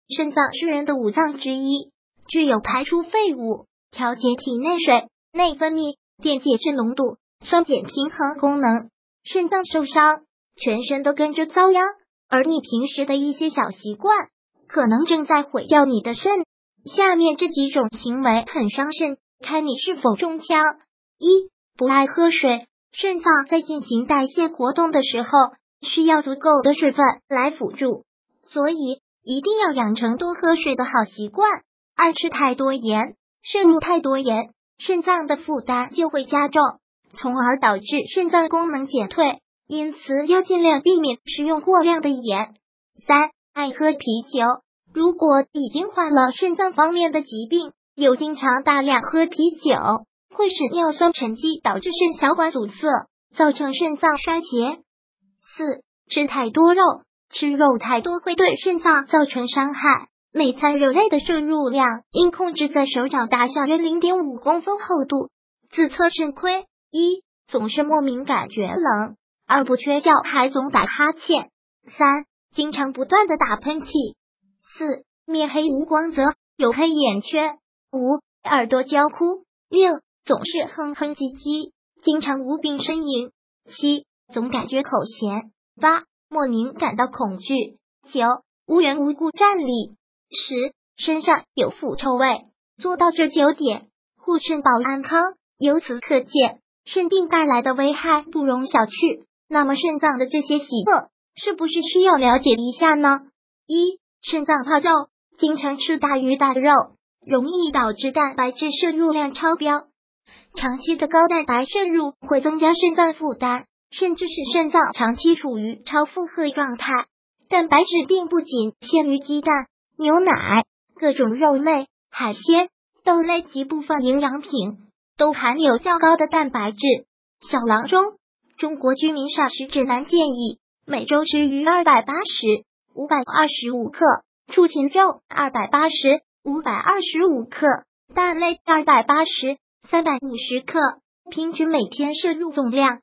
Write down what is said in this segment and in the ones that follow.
肾脏是人的五脏之一，具有排出废物、调节体内水、内分泌、电解质浓度、酸碱平衡功能。肾脏受伤，全身都跟着遭殃，而你平时的一些小习惯，可能正在毁掉你的肾。下面这几种行为很伤肾，看你是否中枪。一、不爱喝水。肾脏在进行代谢活动的时候，需要足够的水分来辅助，所以一定要养成多喝水的好习惯。二、吃太多盐。摄入太多盐，肾脏的负担就会加重，从而导致肾脏功能减退，因此要尽量避免食用过量的盐。三、爱喝啤酒。如果已经患了肾脏方面的疾病，又经常大量喝啤酒，会使尿酸沉积，导致肾小管阻塞，造成肾脏衰竭。四、吃太多肉。吃肉太多会对肾脏造成伤害，每餐肉类的摄入量应控制在手掌大小约 0.5 公分厚度。自测肾亏：一、总是莫名感觉冷；二、不缺觉还总打哈欠；三、经常不断的打喷嚏；四、面黑无光泽，有黑眼圈；五、耳朵焦枯；六、总是哼哼唧唧，经常无病呻吟；七、总感觉口咸；八、莫名感到恐惧；九、无缘无故站立；十、身上有腐臭味。做到这9点，护肾保安康。由此可见，肾病带来的危害不容小觑。那么肾脏的这些习惯是不是需要了解一下呢？一、肾脏怕肉，经常吃大鱼大肉，容易导致蛋白质摄入量超标。长期的高蛋白摄入会增加肾脏负担，甚至使肾脏长期处于超负荷状态。蛋白质并不仅限于鸡蛋、牛奶，各种肉类、海鲜、豆类及部分营养品都含有较高的蛋白质。小郎中，中国居民膳食指南建议，每周吃鱼280、525克，畜禽肉280、525克，蛋类280、350克，平均每天摄入总量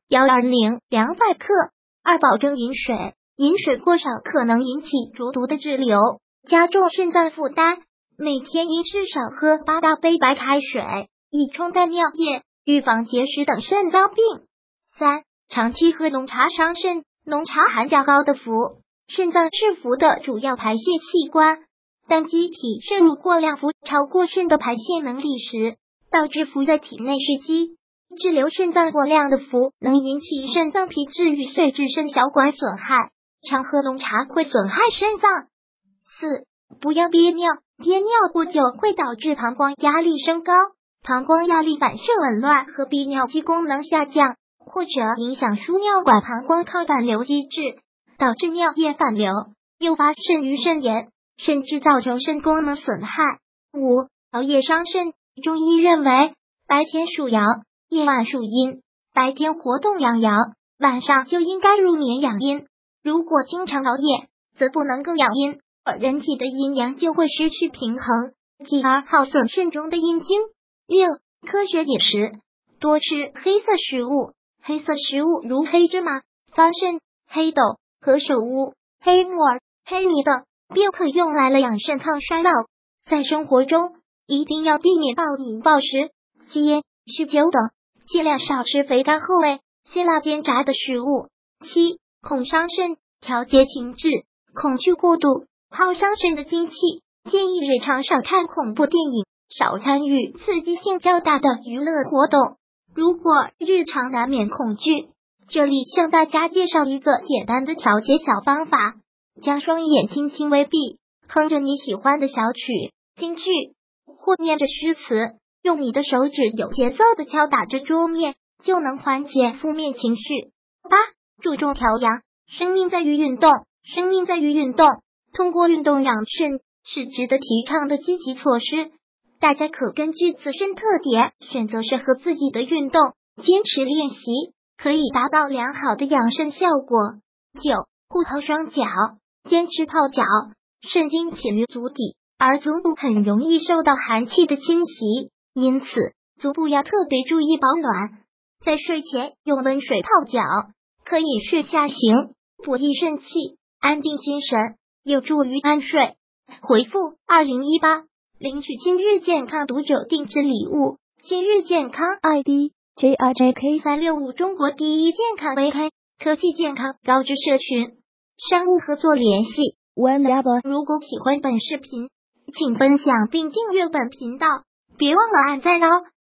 120、200克。二、保证饮水，饮水过少可能引起浊毒的滞留，加重肾脏负担。每天应至少喝8大杯白开水，以冲淡尿液，预防结石等肾脏病。三、长期喝浓茶伤肾。浓茶含较高的氟，肾脏是氟的主要排泄器官。当机体摄入过量氟超过肾的排泄能力时，导致氟在体内蓄积，滞留肾脏过量的氟能引起肾脏皮质与髓质肾小管损害，常喝浓茶会损害肾脏。四、不要憋尿。憋尿过久会导致膀胱压力升高，膀胱压力反射紊乱和泌尿肌功能下降，或者影响输尿管膀胱抗反流机制，导致尿液反流，诱发肾盂肾炎，甚至造成肾功能损害。五、熬夜伤肾。中医认为，白天属阳，夜晚属阴，白天活动养阳，晚上就应该入眠养阴。如果经常熬夜，则不能够养阴，而人体的阴阳就会失去平衡，继而耗损肾中的阴精。六、科学饮食，多吃黑色食物。黑色食物如黑芝麻、桑葚、黑豆、何首乌、黑木耳、黑米等，便可用来了养肾抗衰老。在生活中，一定要避免暴饮暴食、吸烟、酗酒等，尽量少吃肥甘厚味、辛辣煎炸的食物。七、恐伤肾，调节情志。恐惧过度耗伤肾的精气，建议日常少看恐怖电影，少参与刺激性较大的娱乐活动。如果日常难免恐惧，这里向大家介绍一个简单的调节小方法：将双眼轻轻微闭，哼着你喜欢的小曲、京剧，或念着诗词，用你的手指有节奏的敲打着桌面，就能缓解负面情绪。八、注重调养。生命在于运动，生命在于运动，通过运动养肾是值得提倡的积极措施。大家可根据自身特点选择适合自己的运动，坚持练习，可以达到良好的养肾效果。九、护泡双脚。坚持泡脚，肾精潜于足底，而足部很容易受到寒气的侵袭，因此足部要特别注意保暖。在睡前用温水泡脚，可以穴下行，补益肾气，安定心神，有助于安睡。 回复2018领取今日健康读者定制礼物。今日健康 ID JRJK365 中国第一健康微刊科技健康高知社群。商务合作联系 Whenever。 如果喜欢本视频，请分享并订阅本频道，别忘了按赞哦。